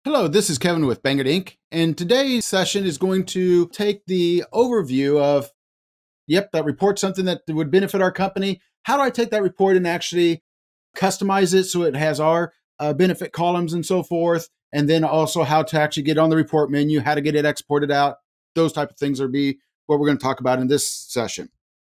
Hello, this is Kevin with Bang It Inc. And today's session is going to take the overview of, that report, something that would benefit our company. How do I take that report and actually customize it so it has our benefit columns and so forth? And then also how to actually get on the report menu, how to get it exported out. Those type of things will be what we're going to talk about in this session.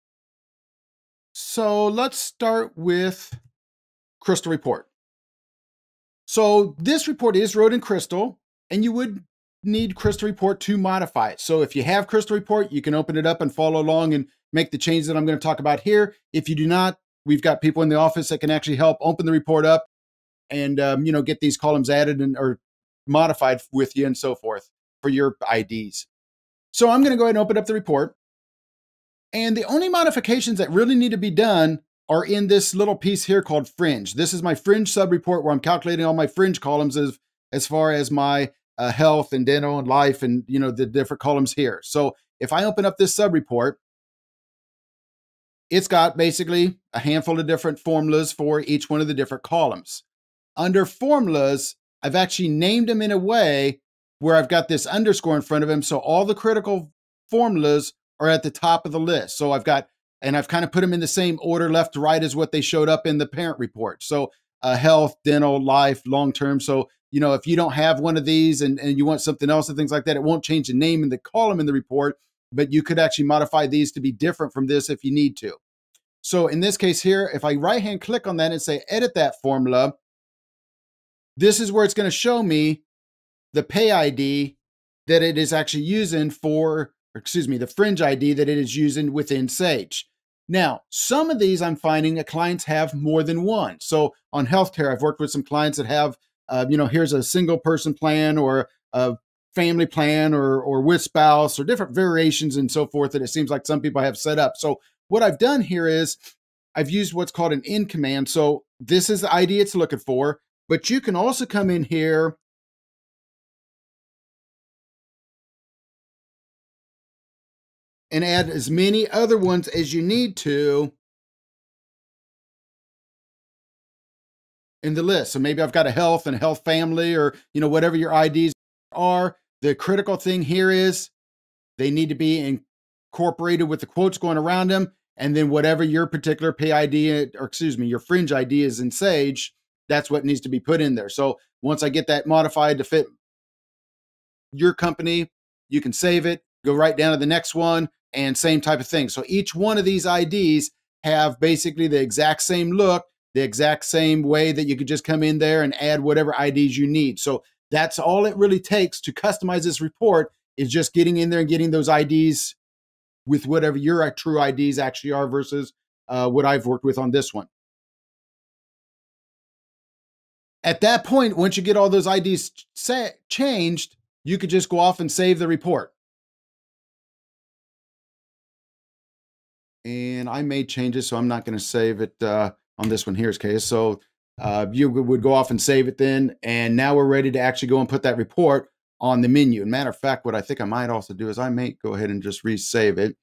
So let's start with Crystal Report. So this report is wrote in Crystal, and you would need Crystal Report to modify it. So if you have Crystal Report, you can open it up and follow along and make the changes that I'm going to talk about here. If you do not, we've got people in the office that can actually help open the report up and get these columns added or modified with you and so forth for your IDs. So I'm going to go ahead and open up the report. And the only modifications that really need to be done are in this little piece here called fringe. This is my fringe sub-report where I'm calculating all my fringe columns as far as my health and dental and life and the different columns here. So if I open up this sub-report, it's got basically a handful of different formulas for each one of the different columns. Under formulas, I've actually named them in a way where I've got this underscore in front of them. So all the critical formulas are at the top of the list. So I've kind of put them in the same order, left to right, as what they showed up in the parent report. So health, dental, life, long-term. So, if you don't have one of these and you want something else and things like that, it won't change the name in the column in the report, but you could actually modify these to be different from this if you need to. So in this case here, if I right-hand click on that and say edit that formula, this is where it's going to show me the pay ID that it is actually using the fringe ID that it is using within Sage. Now, some of these I'm finding that clients have more than one. So on healthcare, I've worked with some clients that have, here's a single person plan or a family plan or with spouse or different variations and so forth that it seems like some people have set up. So what I've done here is I've used what's called an in command. So this is the ID it's looking for, but you can also come in here and add as many other ones as you need to in the list. So maybe I've got a health and a health family or, whatever your IDs are. The critical thing here is they need to be incorporated with the quotes going around them. And then whatever your particular pay ID, your fringe ID is in Sage, that's what needs to be put in there. So once I get that modified to fit your company, you can save it, go right down to the next one, and same type of thing. So each one of these IDs have basically the exact same look, the exact same way that you could just come in there and add whatever IDs you need. So that's all it really takes to customize this report, is just getting in there and getting those IDs with whatever your true IDs actually are versus what I've worked with on this one. At that point, once you get all those IDs changed, you could just go off and save the report. And I made changes, so I'm not going to save it on this one here's case. So you would go off and save it then. And now we're ready to actually go and put that report on the menu. And matter of fact, what I think I might also do is I may go ahead and just resave it.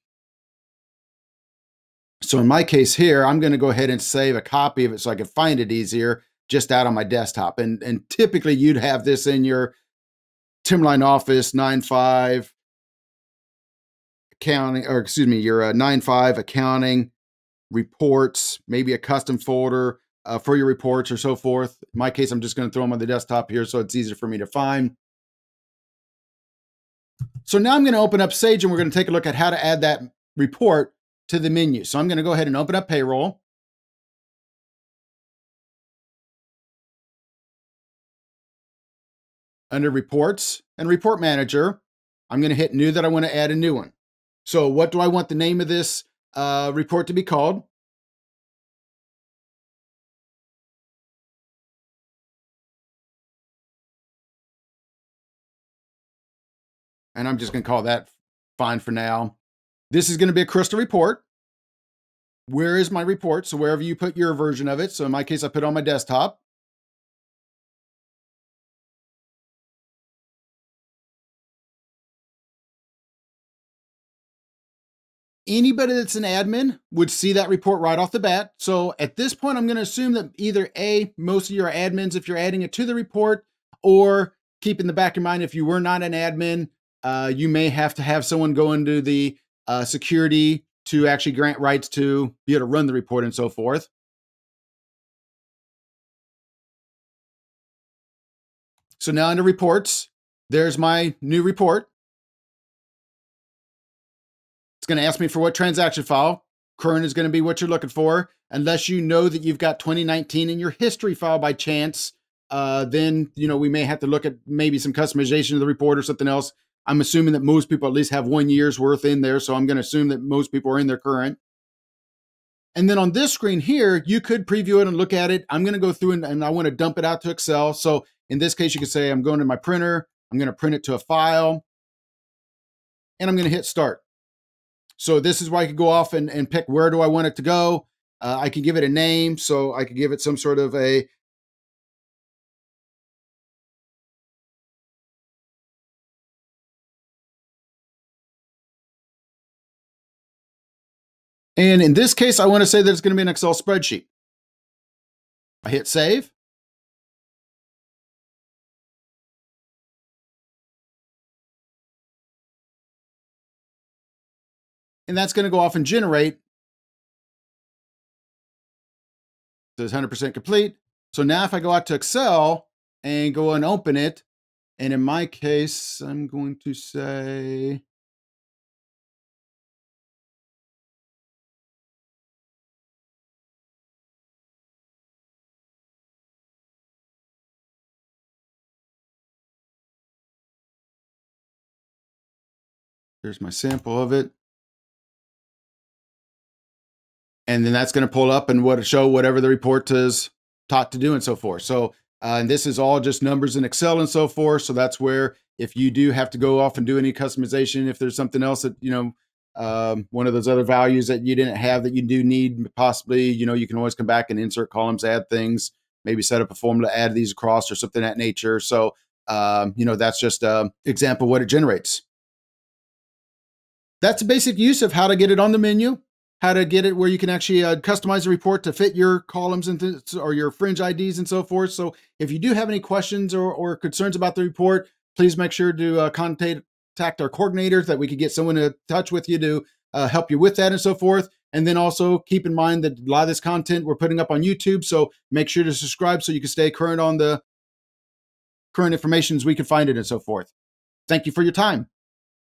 So in my case here, I'm going to go ahead and save a copy of it so I can find it easier just out on my desktop. And typically you'd have this in your Timberline Office 9.5 accounting, or your 9.5 accounting reports, maybe a custom folder for your reports or so forth. In my case, I'm just going to throw them on the desktop here so it's easier for me to find. So now I'm going to open up Sage and we're going to take a look at how to add that report to the menu. So I'm going to go ahead and open up Payroll. Under Reports and Report Manager, I'm going to hit New that I want to add a new one. So what do I want the name of this report to be called? And I'm just going to call that fine for now. This is going to be a Crystal report. Where is my report? So wherever you put your version of it. So in my case, I put it on my desktop. Anybody that's an admin would see that report right off the bat. So at this point, I'm going to assume that either A, most of you are admins if you're adding it to the report, or keep in the back of your mind, if you were not an admin, you may have to have someone go into the security to actually grant rights to be able to run the report and so forth. So now under reports, there's my new report. It's going to ask me for what transaction file. Current is going to be what you're looking for. Unless you know that you've got 2019 in your history file by chance, then we may have to look at maybe some customization of the report or something else. I'm assuming that most people at least have 1 year's worth in there, so I'm going to assume that most people are in their current. And then on this screen here, you could preview it and look at it. I'm going to go through and I want to dump it out to Excel. So in this case, you could say I'm going to my printer. I'm going to print it to a file, and I'm going to hit start. So this is where I could go off and pick where do I want it to go. I can give it a name. So I could give it some sort of a and in this case, I want to say that it's going to be an Excel spreadsheet. I hit save. And that's going to go off and generate. So it's 100% complete. So now if I go out to Excel and go and open it, and in my case, I'm going to say, here's my sample of it. And then that's going to pull up and show whatever the report is taught to do and so forth. So, and this is all just numbers in Excel and so forth. So that's where if you do have to go off and do any customization, if there's something else that, one of those other values that you didn't have that you do need, possibly, you can always come back and insert columns, add things, maybe set up a formula, add these across or something of that nature. So, that's just an example of what it generates. That's a basic use of how to get it on the menu, how to get it where you can actually customize the report to fit your columns or your fringe IDs and so forth. So if you do have any questions or concerns about the report, please make sure to contact our coordinators that we could get someone in touch with you to help you with that and so forth. And then also keep in mind that a lot of this content we're putting up on YouTube. So make sure to subscribe so you can stay current on the current information as we can find it and so forth. Thank you for your time.